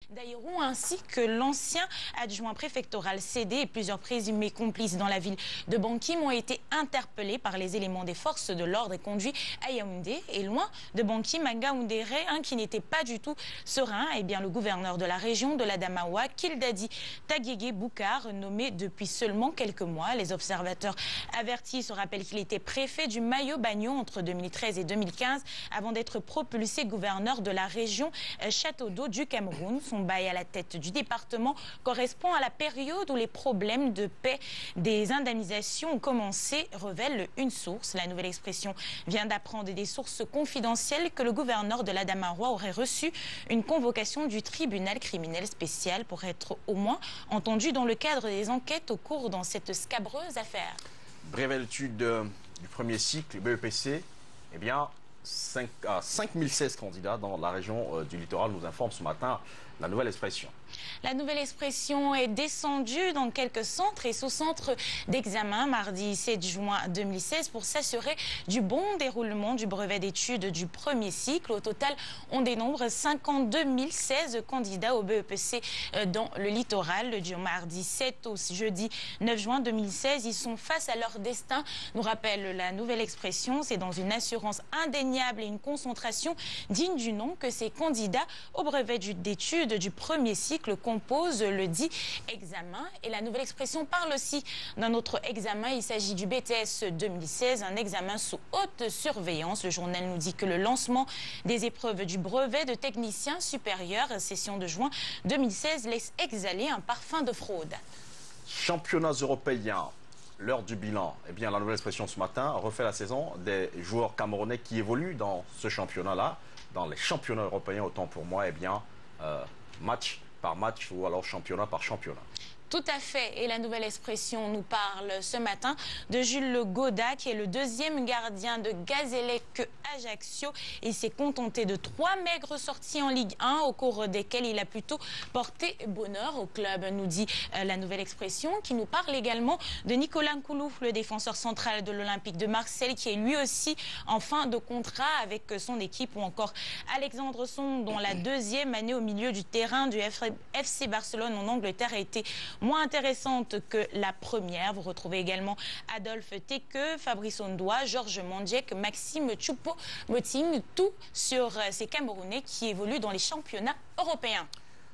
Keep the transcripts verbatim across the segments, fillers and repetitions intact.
Daïrou ainsi que l'ancien adjoint préfectoral cédé et plusieurs présumés complices dans la ville de Bankim ont été interpellés par les éléments des forces de l'ordre et conduits à Yaoundé. Et loin de Bankim, à Gaoundéré, un qui n'était pas du tout serein, eh bien le gouverneur de la région de l'Adamawa, Kildadi Taguégué Boukar, nommé depuis seulement quelques mois. Les observateurs avertis se rappellent qu'il était préfet du Mayo-Bagno entre deux mille treize et deux mille quinze avant d'être propulsé gouverneur de la région Château d'eau du Cameroun. Son bail à la tête du département correspond à la période où les problèmes de paix des indemnisations ont commencé, révèle une source. La nouvelle expression vient d'apprendre des sources confidentielles que le gouverneur de l'Adamawa aurait reçu une convocation du tribunal criminel spécial pour être au moins entendu dans le cadre des enquêtes au cours dans cette scabreuse affaire. Brève étude euh, du premier cycle B E P C, eh bien, cinq, ah, cinq mille seize candidats dans la région euh, du littoral, nous informe ce matin la nouvelle expression. La nouvelle expression est descendue dans quelques centres et sous-centres d'examen mardi sept juin deux mille seize pour s'assurer du bon déroulement du brevet d'études du premier cycle. Au total, on dénombre cinquante-deux mille seize candidats au B E P C dans le littoral. Du mardi sept au jeudi neuf juin deux mille seize, ils sont face à leur destin, nous rappelle la nouvelle expression. C'est dans une assurance indéniable et une concentration digne du nom que ces candidats au brevet d'études du premier cycle compose le dit examen. Et la nouvelle expression parle aussi d'un autre examen. Il s'agit du B T S deux mille seize, un examen sous haute surveillance. Le journal nous dit que le lancement des épreuves du brevet de technicien supérieur, session de juin deux mille seize, laisse exhaler un parfum de fraude. Championnats européens, l'heure du bilan. Eh bien, la nouvelle expression ce matin refait la saison des joueurs camerounais qui évoluent dans ce championnat-là, dans les championnats européens, autant pour moi, eh bien, euh, match par match ou alors championnat par championnat. Tout à fait. Et la nouvelle expression nous parle ce matin de Jules Le Goda, qui est le deuxième gardien de Gazélec Ajaccio. Il s'est contenté de trois maigres sorties en Ligue un, au cours desquelles il a plutôt porté bonheur au club, nous dit euh, la nouvelle expression, qui nous parle également de Nicolas Nkoulou, le défenseur central de l'Olympique de Marseille, qui est lui aussi en fin de contrat avec son équipe, ou encore Alexandre Song, dont la deuxième année au milieu du terrain du F C Barcelone en Angleterre a été moins intéressante que la première. Vous retrouvez également Adolphe Teke, Fabrice Ondoa, Georges Mondjek, Maxime Choupo-Moting, tout sur ces Camerounais qui évoluent dans les championnats européens.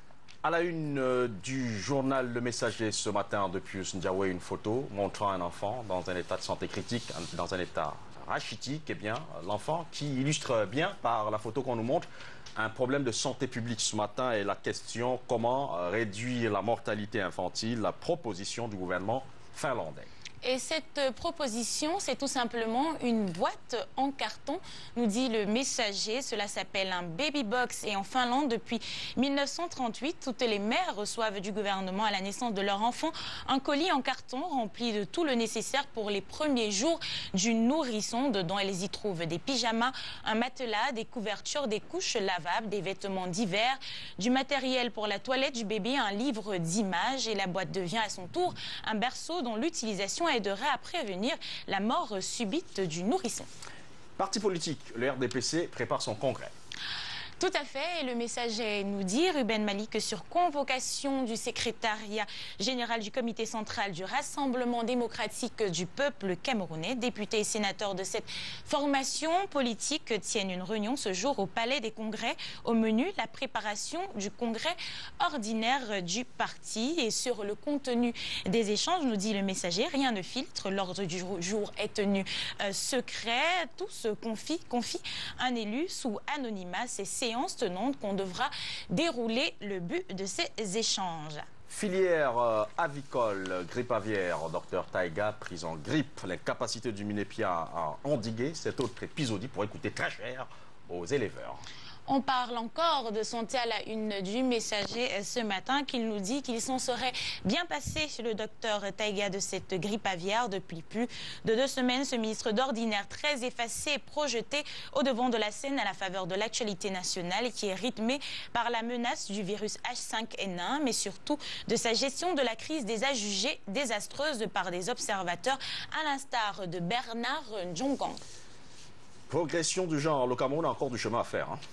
À la une euh, du journal Le Messager ce matin depuis Ndiaoué, une photo montrant un enfant dans un état de santé critique, dans un état rachitique. Eh bien, l'enfant qui illustre bien par la photo qu'on nous montre un problème de santé publique ce matin et la question comment réduire la mortalité infantile, la proposition du gouvernement finlandais. Et cette proposition, c'est tout simplement une boîte en carton, nous dit le Messager. Cela s'appelle un baby box et en Finlande, depuis mille neuf cent trente-huit, toutes les mères reçoivent du gouvernement à la naissance de leur enfant un colis en carton rempli de tout le nécessaire pour les premiers jours du nourrisson. Dedans, elles y trouvent des pyjamas, un matelas, des couvertures, des couches lavables, des vêtements d'hiver, du matériel pour la toilette du bébé, un livre d'images, et la boîte devient à son tour un berceau dont l'utilisation aiderait à prévenir la mort subite du nourrisson. Parti politique, le R D P C prépare son congrès. Tout à fait, et le Messager nous dit, Ruben Malik, sur convocation du secrétariat général du comité central du Rassemblement démocratique du peuple camerounais, députés et sénateurs de cette formation politique tiennent une réunion ce jour au Palais des Congrès. Au menu, la préparation du congrès ordinaire du parti. Et sur le contenu des échanges, nous dit le Messager, rien ne filtre, l'ordre du jour est tenu euh, secret. Tout se confie, confie un élu sous anonymat. Ces séances tenantes qu'on devra dérouler le but de ces échanges. Filière euh, avicole, grippe aviaire, docteur Taïga, prise en grippe. Les capacités du Minépia à endiguer cette autre épisodie pourrait coûter très cher aux éleveurs. On parle encore de santé à la une du Messager ce matin, qu'il nous dit qu'il s'en serait bien passé chez le docteur Taïga de cette grippe aviaire. Depuis plus de deux semaines, ce ministre d'ordinaire très effacé est projeté au devant de la scène à la faveur de l'actualité nationale qui est rythmée par la menace du virus H cinq N un, mais surtout de sa gestion de la crise des A jugée désastreuse par des observateurs, à l'instar de Bernard Ndjongan. Progression du genre, le Cameroun a encore du chemin à faire. Hein.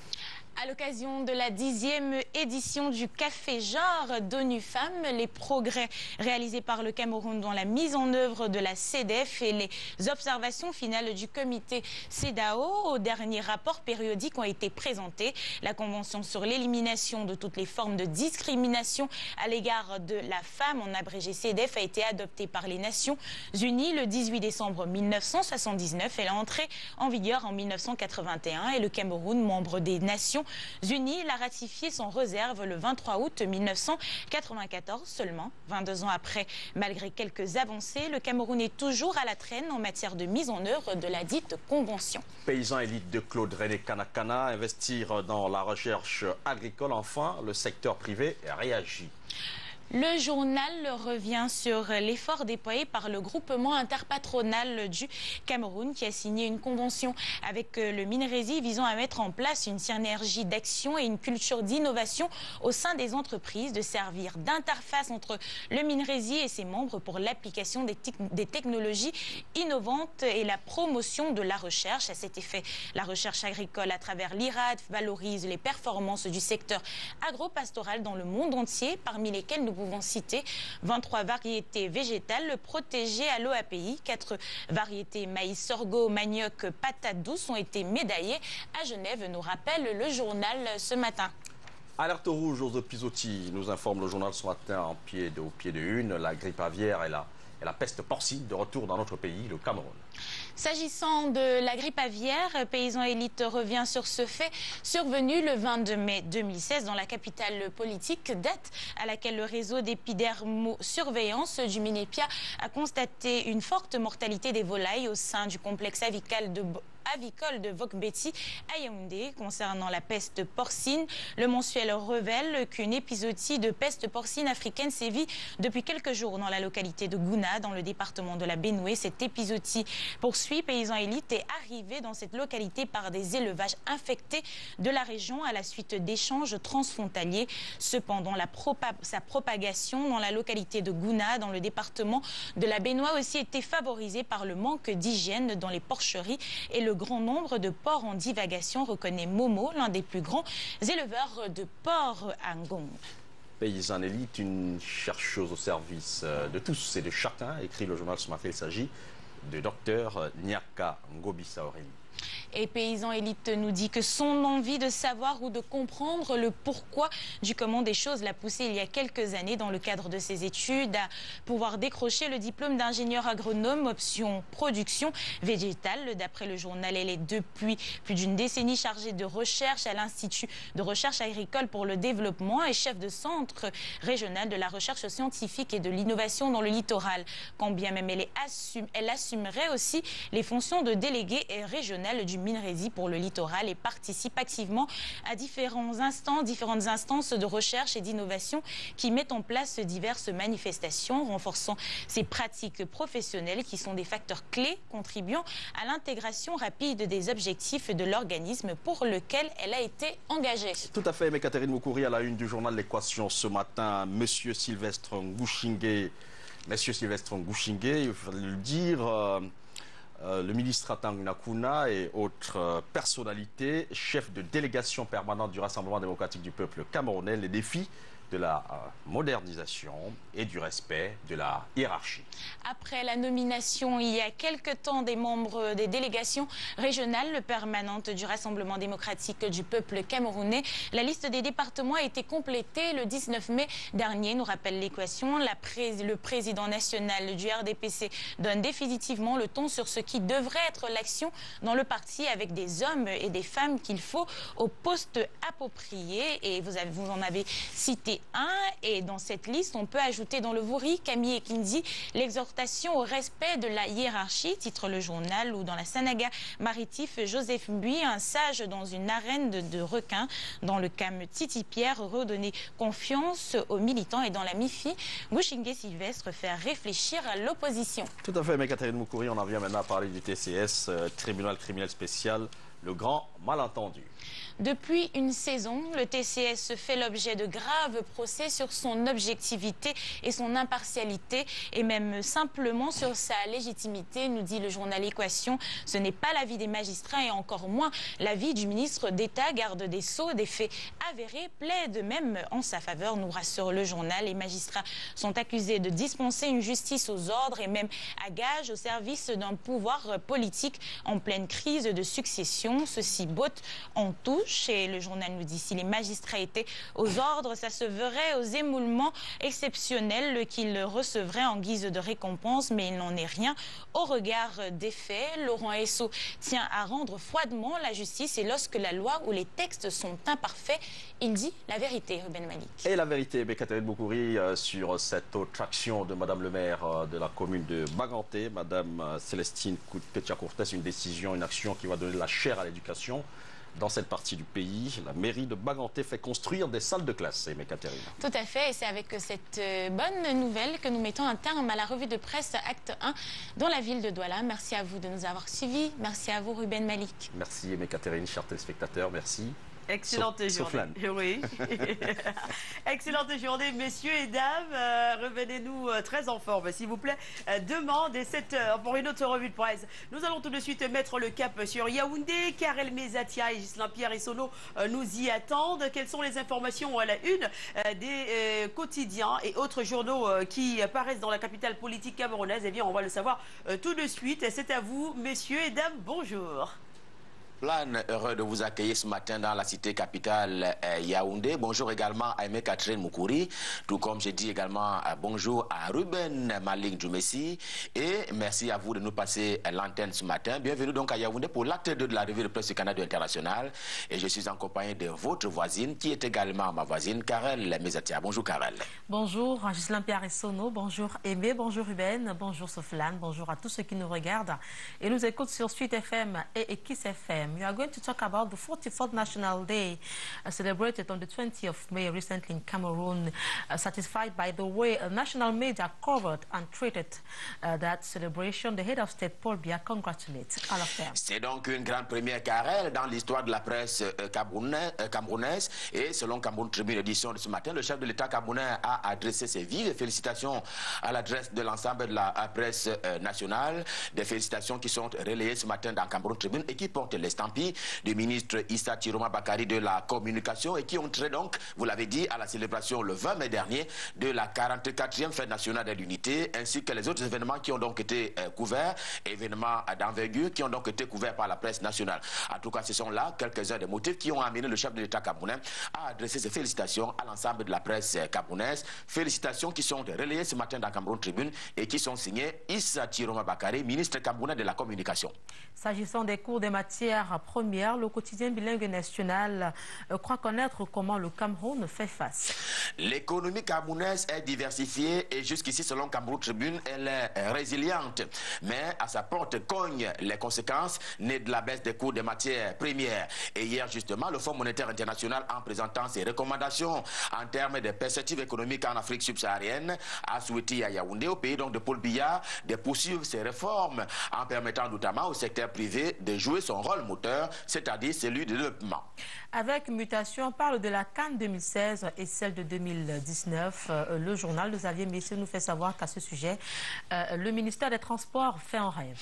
À l'occasion de la dixième édition du Café Genre d'ONU Femmes, les progrès réalisés par le Cameroun dans la mise en œuvre de la CEDEF et les observations finales du comité CEDAO au dernier rapport périodique ont été présentés. La Convention sur l'élimination de toutes les formes de discrimination à l'égard de la femme, en abrégé CEDEF, a été adoptée par les Nations Unies le dix-huit décembre mille neuf cent soixante-dix-neuf. Elle est entrée en vigueur en mille neuf cent quatre-vingt-un et le Cameroun, membre des Nations Unies, l'a ratifié sans réserve le vingt-trois août mille neuf cent quatre-vingt-quatorze. Seulement vingt-deux ans après, malgré quelques avancées, le Cameroun est toujours à la traîne en matière de mise en œuvre de la dite convention. Paysan élite de Claude René Kanakana, investir dans la recherche agricole. Enfin, le secteur privé réagit. Le journal revient sur l'effort déployé par le groupement interpatronal du Cameroun qui a signé une convention avec le Minresi visant à mettre en place une synergie d'action et une culture d'innovation au sein des entreprises, de servir d'interface entre le Minresi et ses membres pour l'application des, des technologies innovantes et la promotion de la recherche. À cet effet, la recherche agricole à travers l'I R A D valorise les performances du secteur agropastoral dans le monde entier, parmi lesquelles nous pouvons citer vingt-trois variétés végétales protégées à l'O A P I. quatre variétés maïs, sorgho, manioc, patates douces ont été médaillées à Genève, nous rappelle le journal ce matin. Alerte rouge aux épisodies, nous informe le journal ce matin en pied de, au pied de une. La grippe aviaire et la, et la peste porcine de retour dans notre pays, le Cameroun. S'agissant de la grippe aviaire, Paysan Élite revient sur ce fait survenu le vingt-deux mai deux mille seize dans la capitale politique, date à laquelle le réseau d'épidermosurveillance du Minépia a constaté une forte mortalité des volailles au sein du complexe avical de avicole de Vokbeti à Yaoundé. Concernant la peste porcine, le mensuel révèle qu'une épisodie de peste porcine africaine sévit depuis quelques jours dans la localité de Gouna, dans le département de la Benoué. Cette épisodie poursuit. Paysan Élite est arrivé dans cette localité par des élevages infectés de la région à la suite d'échanges transfrontaliers. Cependant, la propa sa propagation dans la localité de Gouna, dans le département de la Benoué, aussi été favorisée par le manque d'hygiène dans les porcheries et le grand nombre de porcs en divagation, reconnaît Momo, l'un des plus grands éleveurs de porcs à Ngong. Paysan Élite, une chercheuse au service de tous et de chacun, écrit le journal ce matin. Il s'agit de docteur Nyaka Ngobissa Aurélie. Et Paysan Élite nous dit que son envie de savoir ou de comprendre le pourquoi du comment des choses l'a poussé il y a quelques années dans le cadre de ses études à pouvoir décrocher le diplôme d'ingénieur agronome option production végétale. D'après le journal, elle est depuis plus d'une décennie chargée de recherche à l'Institut de recherche agricole pour le développement et chef de centre régional de la recherche scientifique et de l'innovation dans le littoral. Quand bien même elle, est assume, elle assumerait aussi les fonctions de déléguée régionale du Minresi pour le littoral et participe activement à différents instants, différentes instances de recherche et d'innovation qui mettent en place diverses manifestations, renforçant ces pratiques professionnelles qui sont des facteurs clés contribuant à l'intégration rapide des objectifs de l'organisme pour lequel elle a été engagée. Tout à fait, mais Catherine Moukouri à la une du journal L'Équation ce matin, Monsieur Sylvestre Ngouchingué, Monsieur Sylvestre Ngouchingué, il faut le dire. Euh, Euh, le ministre Atang Nakuna et autres euh, personnalités, chefs de délégation permanente du Rassemblement démocratique du peuple camerounais, les défis de la euh, modernisation et du respect de la hiérarchie. Après la nomination il y a quelque temps des membres des délégations régionales permanentes du Rassemblement démocratique du peuple camerounais, la liste des départements a été complétée le dix-neuf mai dernier, nous rappelle l'Équation. Pré le président national du R D P C donne définitivement le ton sur ce qui devrait être l'action dans le parti avec des hommes et des femmes qu'il faut au poste approprié. Et vous, avez, vous en avez cité un, et dans cette liste, on peut ajouter dans le Vouri, Camille Ekindi, l'exhortation au respect de la hiérarchie, titre le journal, ou dans la Sanaga Maritif, Joseph Bui, un sage dans une arène de, de requins, dans le Cam Titi Pierre, redonner confiance aux militants, et dans la Mifi, Ngouchingué Sylvestre, faire réfléchir à l'opposition. Tout à fait, mais Catherine Moukouri, on en vient maintenant à parler du T C S, euh, tribunal criminel spécial, le grand malentendu. Depuis une saison, le T C S fait l'objet de graves procès sur son objectivité et son impartialité, et même simplement sur sa légitimité, nous dit le journal Équation. Ce n'est pas l'avis des magistrats et encore moins l'avis du ministre d'État, garde des Sceaux. Des faits avérés plaident même en sa faveur, nous rassure le journal. Les magistrats sont accusés de dispenser une justice aux ordres et même à gage au service d'un pouvoir politique en pleine crise de succession. Ceci botte en touche et le journal nous dit si les magistrats étaient aux ordres, ça se verrait aux émoulements exceptionnels qu'ils recevraient en guise de récompense, mais il n'en est rien au regard des faits. Laurent Esso tient à rendre froidement la justice et lorsque la loi ou les textes sont imparfaits, il dit la vérité, Ruben Malik. Et la vérité, Catherine Boukouri, euh, sur cette autre action de Madame le maire euh, de la commune de Baganté, Madame euh, Célestine Koutia-Courtès, une décision, une action qui va donner de la chair à l'éducation. Dans cette partie du pays, la mairie de Baganté fait construire des salles de classe, mais Catherine. Tout à fait, et c'est avec cette bonne nouvelle que nous mettons un terme à la revue de presse Acte un dans la ville de Douala. Merci à vous de nous avoir suivis. Merci à vous, Ruben Malik. Merci, mais Catherine, chers téléspectateurs, merci. Excellente sauf, journée. Sauf oui. Excellente journée, messieurs et dames. Euh, Revenez-nous euh, très en forme, s'il vous plaît. Euh, demain, dès sept heures, pour une autre revue de presse. Nous allons tout de suite mettre le cap sur Yaoundé. Karel Mezatia et Ghislain Pierre Essonneau euh, nous y attendent. Quelles sont les informations à la une euh, des euh, quotidiens et autres journaux euh, qui apparaissent dans la capitale politique camerounaise? Eh bien, on va le savoir euh, tout de suite. C'est à vous, messieurs et dames. Bonjour. Plan, heureux de vous accueillir ce matin dans la cité capitale euh, Yaoundé. Bonjour également à Aimé Catherine Moukouri, tout comme j'ai dit également euh, bonjour à Ruben Malik Djoumessi et merci à vous de nous passer euh, l'antenne ce matin. Bienvenue donc à Yaoundé pour l'acte deux de la revue de presse du Canada international et je suis en compagnie de votre voisine qui est également ma voisine, Karel Mezatia. Bonjour Karel. Bonjour Ghislain Pierre Essonneau, bonjour Aimé, bonjour Ruben, bonjour Soflane, bonjour à tous ceux qui nous regardent et nous écoutent sur Suite F M et Kiss F M. We are going to talk about the forty-fourth National Day uh, celebrated on the twentieth of May recently in Cameroon. Uh, satisfied by the way uh, national media covered and treated uh, that celebration, the head of state, Paul Biya, congratulates all of them. C'est donc une grande première carrelle dans l'histoire de la presse euh, camerounaise, euh, camerounaise et selon Cameroun Tribune édition de ce matin, le chef de l'État camerounais a adressé ses vives félicitations à l'adresse de l'ensemble de la presse euh, nationale. Des félicitations qui sont relayées ce matin dans Cameroun Tribune et qui portent les du ministre Issa Tiroma Bakari de la communication et qui ont trait donc, vous l'avez dit, à la célébration le vingt mai dernier de la quarante-quatrième fête nationale de l'unité ainsi que les autres événements qui ont donc été euh, couverts, événements d'envergure qui ont donc été couverts par la presse nationale. En tout cas, ce sont là quelques-uns des motifs qui ont amené le chef de l'État camerounais à adresser ses félicitations à l'ensemble de la presse camerounaise. Félicitations qui sont relayées ce matin dans Cameroun Tribune et qui sont signées Issa Tiroma Bakari, ministre camerounais de la communication. S'agissant des cours des matières première, le quotidien bilingue national euh, croit connaître comment le Cameroun fait face. L'économie camerounaise est diversifiée et jusqu'ici, selon Cameroun Tribune, elle est résiliente. Mais à sa porte cognent les conséquences nées de la baisse des cours des matières premières. Et hier, justement, le Fonds monétaire international, en présentant ses recommandations en termes de perspectives économiques en Afrique subsaharienne, a souhaité à Yaoundé, au pays donc de Paul Biya, de poursuivre ses réformes en permettant notamment au secteur privé de jouer son rôle moteur, c'est-à-dire celui de développement. Avec mutation, on parle de la CAN deux mille seize et celle de deux mille dix-neuf. Euh, le journal de Xavier Messier nous fait savoir qu'à ce sujet, euh, le ministère des Transports fait un rêve.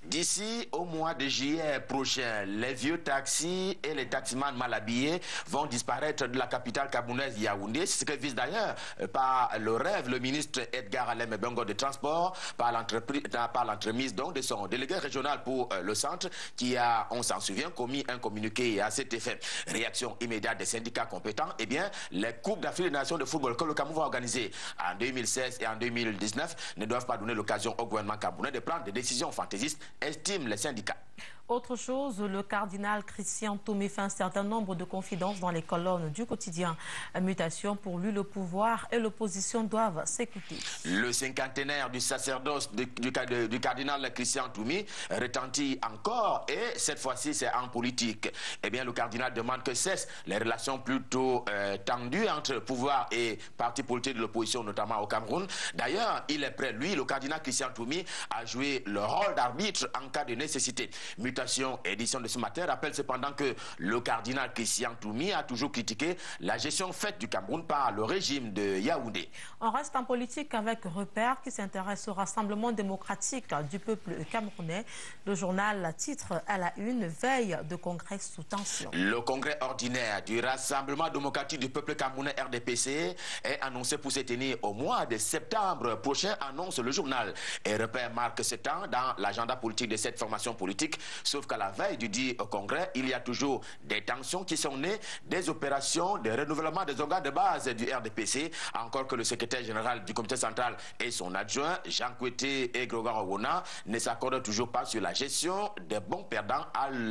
D'ici au mois de juillet prochain, les vieux taxis et les taximans mal habillés vont disparaître de la capitale camerounaise Yaoundé. C'est ce que vise d'ailleurs par le rêve le ministre Edgar Alem Bengo de Transport, par l'entremise donc de son délégué régional pour euh, le centre qui a, on s'en souvient, commis un communiqué à cet effet. Réaction immédiate des syndicats compétents, eh bien, les Coupes d'Afrique des Nations de football que le Cameroun va organiser en deux mille seize et en deux mille dix-neuf ne doivent pas donner l'occasion au gouvernement camerounais de prendre des décisions fantaisistes, estiment les syndicats. Autre chose, le cardinal Christian Toumé fait un certain nombre de confidences dans les colonnes du quotidien. Mutation, pour lui, le pouvoir et l'opposition doivent s'écouter. Le cinquantenaire du sacerdoce du, du, du cardinal Christian Toumé retentit encore et cette fois-ci c'est en politique. Eh bien, le cardinal demande que cessent les relations plutôt euh, tendues entre pouvoir et partis politiques de l'opposition, notamment au Cameroun. D'ailleurs, il est prêt, lui, le cardinal Christian Toumé, à jouer le rôle d'arbitre en cas de nécessité. Mutation, édition de ce matin, rappelle cependant que le cardinal Christian Toumi a toujours critiqué la gestion faite du Cameroun par le régime de Yaoundé. On reste en politique avec Repère qui s'intéresse au Rassemblement démocratique du peuple camerounais. Le journal titre à la une, veille de congrès sous tension. Le congrès ordinaire du Rassemblement démocratique du peuple camerounais R D P C est annoncé pour se tenir au mois de septembre prochain, annonce le journal. Et Repère marque ce temps dans l'agenda politique de cette formation politique, sauf qu'à la veille du dit congrès, il y a toujours des tensions qui sont nées des opérations de renouvellement des organes de base du R D P C, encore que le secrétaire général du comité central et son adjoint, Jean Koueté et Grégoire Owona, ne s'accordent toujours pas sur la gestion des bons perdants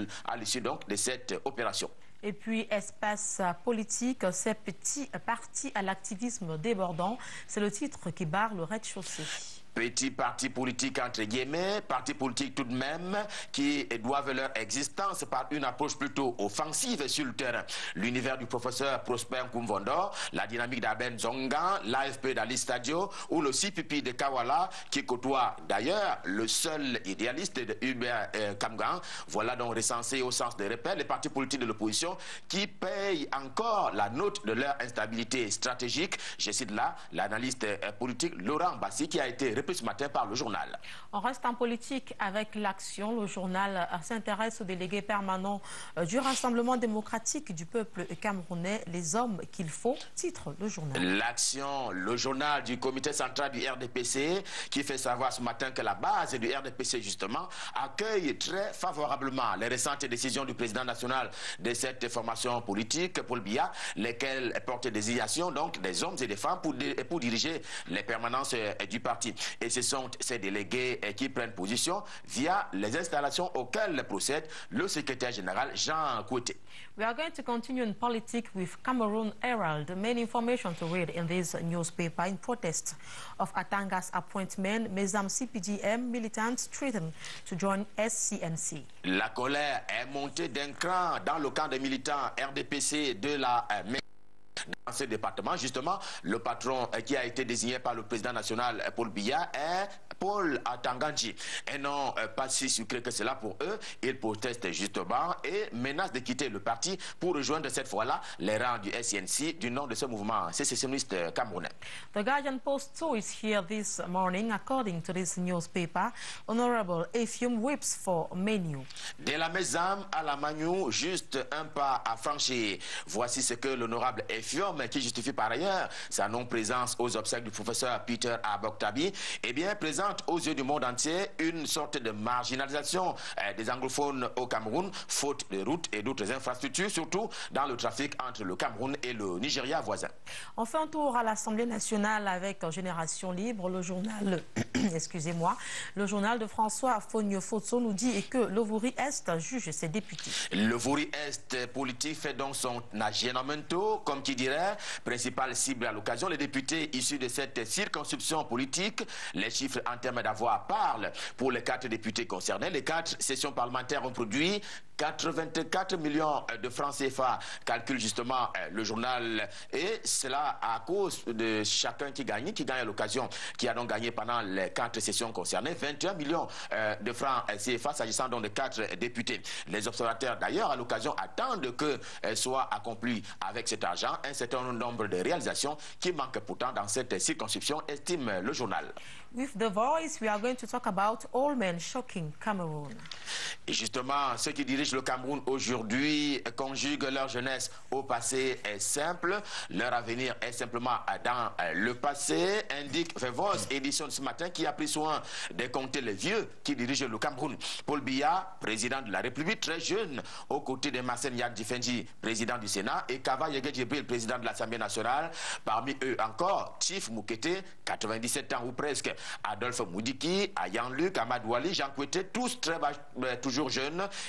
à l'issue donc de cette opération. Et puis, espace politique, ces petits partis à l'activisme débordant, c'est le titre qui barre le rez-de-chaussée. Petits partis politiques entre guillemets, partis politiques tout de même, qui doivent leur existence par une approche plutôt offensive sur le terrain. L'univers du professeur Prosper Nkumvondo, la dynamique d'Aben Zongan, l'A F P d'Ali Stadio ou le C P P de Kawala, qui côtoie d'ailleurs le seul idéaliste de Hubert euh, Kamgan. Voilà donc recensé au sens des repères les partis politiques de l'opposition qui payent encore la note de leur instabilité stratégique. Je cite là l'analyste euh, politique Laurent Bassi qui a été ce matin par le journal. On reste en politique avec l'Action. Le journal s'intéresse au délégué permanent du Rassemblement démocratique du peuple camerounais, les hommes qu'il faut, titre le journal. L'Action, le journal du comité central du R D P C, qui fait savoir ce matin que la base du R D P C, justement, accueille très favorablement les récentes décisions du président national de cette formation politique, Paul Biya, lesquelles portent des désignations, donc des hommes et des femmes pour, pour diriger les permanences du parti. Et ce sont ces délégués qui prennent position via les installations auxquelles procède le secrétaire général Jean Koueté. We are going to continue in politics with Cameroon Herald. The main information to read in this newspaper: in protest of Atanga's appointment, Mezam C P D M militants threatened to join S C N C. La colère est montée d'un cran dans le camp des militants R D P C de la euh, dans ce département. Justement, le patron qui a été désigné par le président national Paul Biya est Paul Atanganji. Un nom pas si sucré que cela pour eux. Ils protestent justement et menacent de quitter le parti pour rejoindre cette fois-là les rangs du S C N C du nom de ce mouvement sécessionniste camerounais. The Guardian Post too is here this morning. According to this newspaper, Honorable Efium whips for Menu. De la Mezam à la Manu, juste un pas à franchir. Voici ce que l'honorable Efium, qui justifie par ailleurs sa non-présence aux obsèques du professeur Peter Aboktabi, eh bien présente aux yeux du monde entier une sorte de marginalisation euh, des anglophones au Cameroun, faute de routes et d'autres infrastructures, surtout dans le trafic entre le Cameroun et le Nigeria voisin. On fait un tour à l'Assemblée nationale avec Génération Libre, le journal, excusez-moi, le journal de François Fogno-Fotso nous dit que le Vouri-Est juge ses députés. Le Vouri-Est politique fait donc son aggiornamento, comme qui dirait, principale cible à l'occasion, les députés issus de cette circonscription politique. Les chiffres en termes d'avoir parlent pour les quatre députés concernés. Les quatre sessions parlementaires ont produit quatre-vingt-quatre millions de francs C F A, calcule justement le journal, et cela à cause de chacun qui gagne, qui gagne à l'occasion, qui a donc gagné pendant les quatre sessions concernées, vingt et un millions de francs C F A, s'agissant donc de quatre députés. Les observateurs d'ailleurs à l'occasion attendent que soit accompli avec cet argent un certain nombre de réalisations qui manquent pourtant dans cette circonscription, estime le journal. With The Voice, we are going to talk about all men shocking Cameroon. Et justement, ceux qui dirigent le Cameroun aujourd'hui conjuguent leur jeunesse au passé est simple, leur avenir est simplement dans le passé, indique The Voice, édition de ce matin, qui a pris soin de compter les vieux qui dirigent le Cameroun. Paul Biya, président de la République, très jeune, aux côtés de Massen Yak Difendi, président du Sénat, et Kava Yege Djibril, président de l'Assemblée nationale. Parmi eux encore, Tif Moukete, quatre-vingt-dix-sept ans ou presque, Adolphe Moudiki, Ayan Luc, Ahmad Wali, Jean Koueté, tous très bas, toujours jeunes et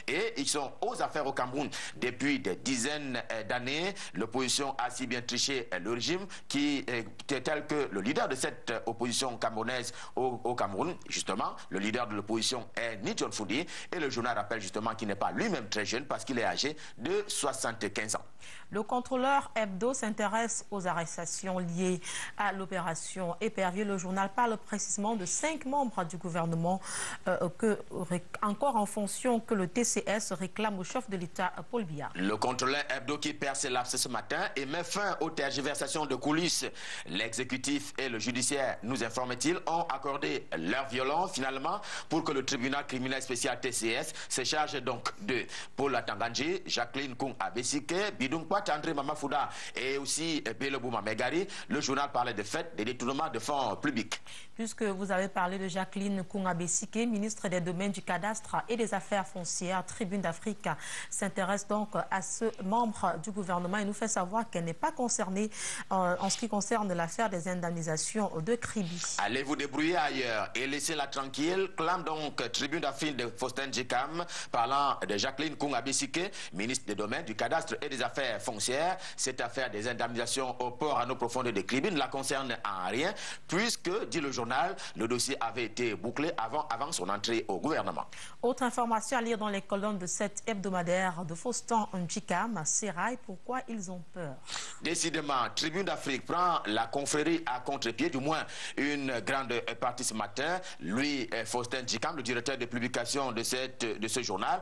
l'opposition aux affaires au Cameroun depuis des dizaines d'années. L'opposition a si bien triché le régime qui est tel que le leader de cette opposition camerounaise au, au Cameroun, justement, le leader de l'opposition est Nidjon Foudi, et le journal rappelle justement qu'il n'est pas lui-même très jeune parce qu'il est âgé de soixante-quinze ans. Le contrôleur Hebdo s'intéresse aux arrestations liées à l'opération Épervier. Le journal parle précisément de cinq membres du gouvernement euh, que, encore en fonction que le T C S réclame au chef de l'État, Paul Biya. Le contrôleur Hebdo qui perd ses lapses ce matin et met fin aux tergiversations de coulisses. L'exécutif et le judiciaire, nous informe-t-il, ont accordé leur violon finalement pour que le tribunal criminel spécial T C S se charge donc de Paul Atanganji, Jacqueline Kung Abesike, Bidung Pat, André Mamafouda et aussi Belebouma Megari. Le journal parlait de fait des détournements de fonds publics. Puisque vous avez parlé de Jacqueline Kung Abesike, ministre des Domaines du Cadastre et des Affaires foncières, Tribune d'Afrique s'intéresse donc à ce membre du gouvernement et nous fait savoir qu'elle n'est pas concernée euh, en ce qui concerne l'affaire des indemnisations de Kribi. Allez vous débrouiller ailleurs et laissez-la tranquille, clame donc Tribune d'Afrique de Faustin Djikam, parlant de Jacqueline Kung Abesike, ministre des Domaines du Cadastre et des Affaires foncières. Cette affaire des indemnisations au port à nos profondeurs de Kribi ne la concerne en rien, puisque, dit le journal, le dossier avait été bouclé avant, avant son entrée au gouvernement. Autre information à lire dans les colonnes de cette hebdomadaire de Faustin Djikam, Serail, pourquoi ils ont peur. Décidément, Tribune d'Afrique prend la confrérie à contre-pied, du moins une grande partie ce matin. Lui, Faustin Djikam, le directeur de publication de, cette, de ce journal,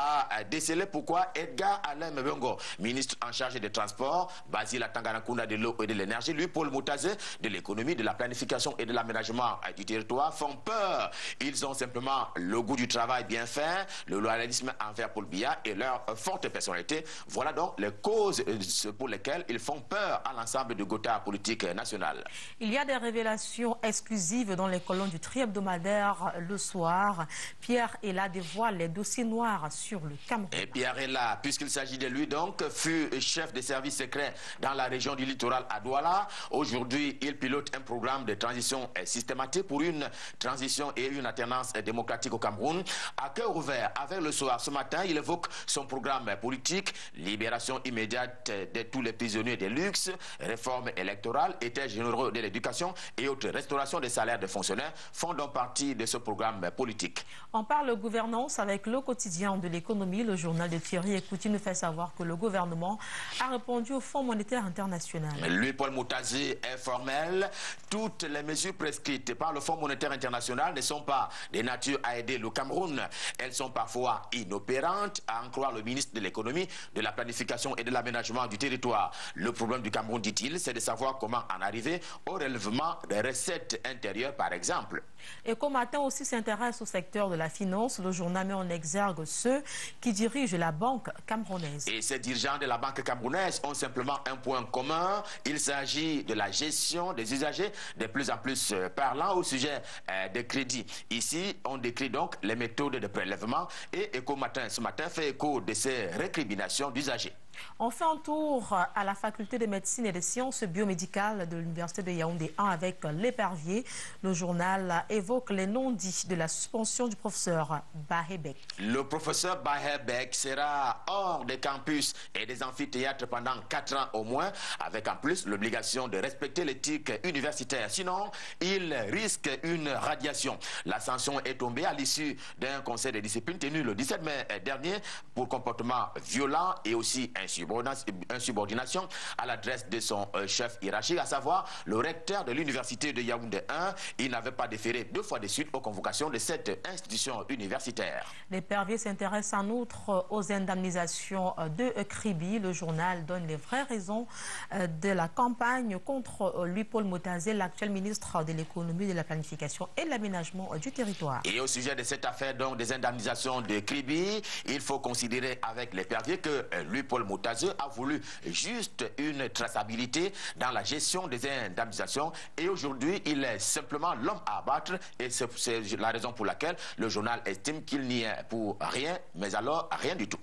a décelé pourquoi Edgar Alain Mbongo, ministre en charge des transports, Basile Tanganakunda de l'eau et de l'énergie, lui, Paul Moutaze, de l'économie, de la planification et de l'aménagement du territoire, font peur. Ils ont simplement le goût du travail bien fait, le loyalisme envers Paul Biya et leur forte personnalité. Voilà donc les causes pour lesquelles ils font peur à l'ensemble du Gotha politique national. Il y a des révélations exclusives dans les colonnes du tri-hebdomadaire le soir. Pierre est là, dévoile les dossiers noirs sur le Cameroun. Et Pierre est là, puisqu'il s'agit de lui donc, fut chef des services secrets dans la région du littoral à Douala. Aujourd'hui, il pilote un programme de transition systématique pour une transition et une alternance démocratique au Cameroun. À cœur ouvert avec le soir ce matin, il évoque son programme politique, libération immédiate de tous les prisonniers de luxe, réforme électorale, état généraux de l'éducation et autres restauration des salaires des fonctionnaires font donc partie de ce programme politique. On parle gouvernance avec le quotidien de l'économie. Le journal de Thierry Ekouti nous fait savoir que le gouvernement a répondu au Fonds monétaire international. Lui, Paul Moutaze, est formel. Toutes les mesures prescrites par le Fonds monétaire international ne sont pas de nature à aider le Cameroun. Elles sont parfois inopérantes, à en croire le ministre de l'économie, de la planification et de l'aménagement du territoire. Le problème du Cameroun, dit-il, c'est de savoir comment en arriver au relèvement des recettes intérieures, par exemple. Eco Matin aussi s'intéresse au secteur de la finance. Le journal met en exergue ceux qui dirigent la banque camerounaise. Et ces dirigeants de la banque camerounaise ont simplement un point commun. Il s'agit de la gestion des usagers de plus en plus parlant au sujet euh, des crédits. Ici, on décrit donc les méthodes de prélèvement et Eco Matin ce matin fait écho de ces récriminations d'usagers. On fait un tour à la faculté de médecine et des sciences biomédicales de l'université de Yaoundé un avec l'Épervier. Le journal évoque les non-dits de la suspension du professeur Bahebek. Le professeur Bahebek sera hors des campus et des amphithéâtres pendant quatre ans au moins, avec en plus l'obligation de respecter l'éthique universitaire. Sinon, il risque une radiation. La sanction est tombée à l'issue d'un conseil de discipline tenu le dix-sept mai dernier pour comportement violent et aussi insubordination à l'adresse de son euh, chef hiérarchique, à savoir le recteur de l'université de Yaoundé un. Il n'avait pas déféré deux fois de suite aux convocations de cette institution universitaire. L'Épervier s'intéresse en outre aux indemnisations de Kribi. Le journal donne les vraies raisons de la campagne contre lui, Paul Moutaze, l'actuel ministre de l'économie, de la planification et de l'aménagement du territoire. Et au sujet de cette affaire donc des indemnisations de Kribi, il faut considérer avec l'Épervier que lui, Paul Moutaze, a voulu juste une traçabilité dans la gestion des indemnisations et aujourd'hui il est simplement l'homme à abattre et c'est la raison pour laquelle le journal estime qu'il n'y est pour rien, mais alors rien du tout.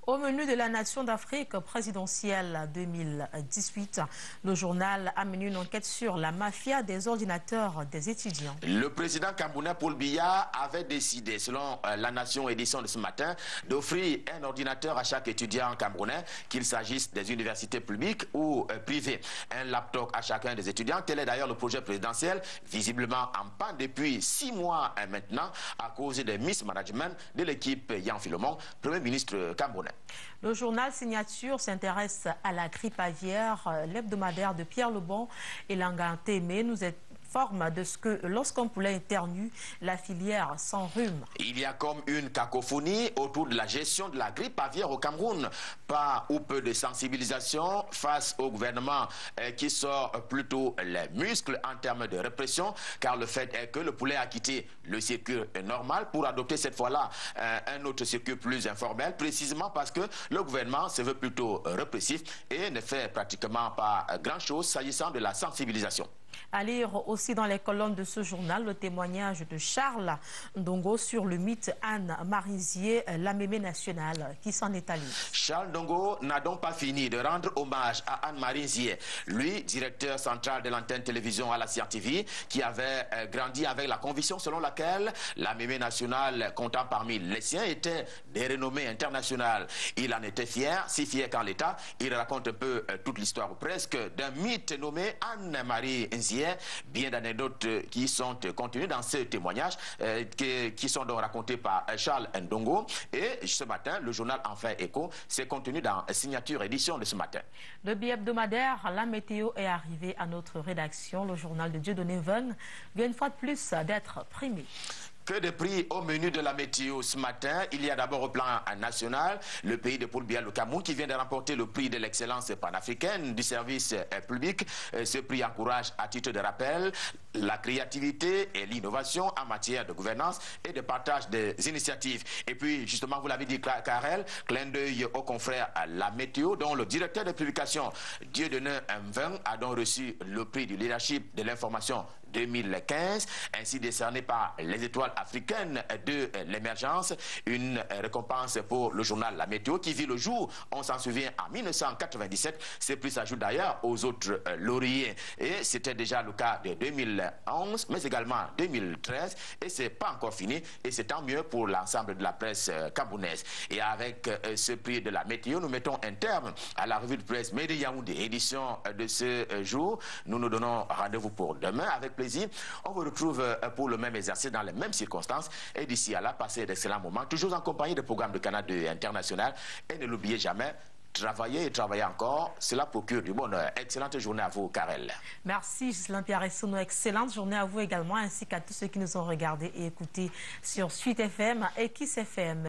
Au menu de la Nation d'Afrique présidentielle deux mille dix-huit, le journal a mené une enquête sur la mafia des ordinateurs des étudiants. Le président camerounais Paul Biya avait décidé, selon la Nation édition de ce matin, d'offrir un ordinateur à chaque étudiant camerounais, qu'il s'agisse des universités publiques ou privées. Un laptop à chacun des étudiants. Tel est d'ailleurs le projet présidentiel, visiblement en panne depuis six mois maintenant, à cause des mismanagement de l'équipe Yan Philomon, Premier ministre camerounais. Le journal Signature s'intéresse à la grippe aviaire. L'hebdomadaire de Pierre Lebon et Langantémé nous est forme de ce que lorsqu'un poulet éternue, la filière s'enrhume. Il y a comme une cacophonie autour de la gestion de la grippe aviaire au Cameroun. Pas ou peu de sensibilisation face au gouvernement euh, qui sort plutôt les muscles en termes de répression, car le fait est que le poulet a quitté le circuit normal pour adopter cette fois-là euh, un autre circuit plus informel, précisément parce que le gouvernement se veut plutôt répressif et ne fait pratiquement pas grand-chose s'agissant de la sensibilisation. À lire aussi dans les colonnes de ce journal le témoignage de Charles Ndongo sur le mythe Anne Marinzier, la mémé nationale, qui s'en est allée. Charles Ndongo n'a donc pas fini de rendre hommage à Anne Marinzier, lui, directeur central de l'antenne télévision à la C R T V, qui avait euh, grandi avec la conviction selon laquelle la mémé nationale, comptant parmi les siens, était des renommées internationales. Il en était fier, si fier qu'en l'état, il raconte un peu euh, toute l'histoire presque d'un mythe nommé Anne Marinzier. Bien d'anecdotes qui sont contenues dans ce témoignage euh, qui, qui sont donc racontés par Charles Ndongo. Et ce matin, le journal en fait écho. C'est contenu dans Signature édition de ce matin. Le bi-hebdomadaire, la météo est arrivé à notre rédaction. Le journal de Dieudonné Veun vient une fois de plus d'être primé. Que de prix au menu de la météo ce matin. Il y a d'abord au plan national le pays de Paul Biya, le Cameroun, qui vient de remporter le prix de l'excellence panafricaine du service public. Ce prix encourage, à titre de rappel, la créativité et l'innovation en matière de gouvernance et de partage des initiatives. Et puis, justement, vous l'avez dit, Karel, clin d'œil au confrère à la météo, dont le directeur de publication, Dieudonné Veun, a donc reçu le prix du leadership de l'information deux mille quinze, ainsi décerné par les étoiles africaines de l'émergence, une récompense pour le journal La Météo qui vit le jour, on s'en souvient, en mille neuf cent quatre-vingt-dix-sept. Ces prix s'ajoutent d'ailleurs aux autres lauriers. Et c'était déjà le cas de deux mille onze, mais également deux mille treize. Et c'est pas encore fini. Et c'est tant mieux pour l'ensemble de la presse camerounaise. Et avec ce prix de La Météo, nous mettons un terme à la revue de presse Made in Yaoundé, édition de ce jour. Nous nous donnons rendez-vous pour demain avec plaisir. On vous retrouve pour le même exercice dans les mêmes circonstances. Et d'ici à là, passez d'excellents moments, toujours en compagnie de programmes de Canada international. Et ne l'oubliez jamais, travailler et travailler encore, cela procure du bonheur. Excellente journée à vous, Karel. Merci, Ghislain Pierre Essono. Excellente journée à vous également, ainsi qu'à tous ceux qui nous ont regardés et écoutés sur Suite F M et Kiss F M.